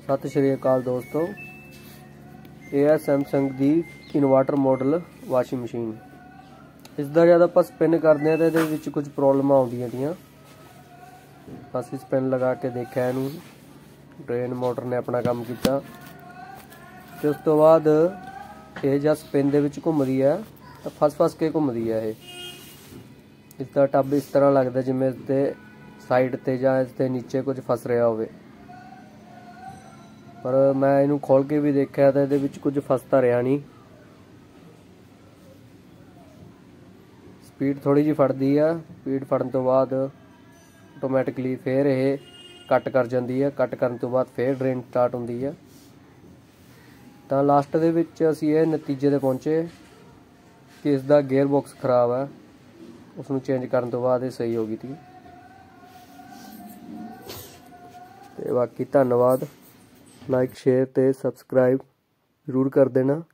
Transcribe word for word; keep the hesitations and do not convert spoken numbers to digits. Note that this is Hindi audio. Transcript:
सत श्री अकाल दोस्तों, ये है Samsung the inverter model washing machine. इसका जब आप स्पिन करते हैं तो ये कुछ प्रॉब्लम आउंदियां थी। असीं स्पिन लगा के देखा, इनू ड्रेन मोटर ने अपना काम किया। तो उस तो बाद ये जब स्पिन दे विच घूमदी है तो फस फस के घूमदी है। ये इसका टब इस तरह लगता जिवें इसते साइड ते जां इसते नीचे कुछ फस रहा होवे, पर मैं इनू खोल के भी देखा तो ये कुछ फसता रहा नहीं। स्पीड थोड़ी जी फड़दी है। स्पीड फड़न तो बाद ऑटोमैटिकली फिर ये कट कर जाती है। कट करन तो बाद फिर ड्रेन स्टार्ट होंदी है। तो लास्ट दे विच असीं ये नतीजे ते पहुंचे कि इसका गेयर बॉक्स खराब है। उसनूं चेंज करन तो बाद ये सही हो गई थी। ते बाकी धन्नवाद। लाइक शेयर ते सबसक्राइब जरूर कर देना।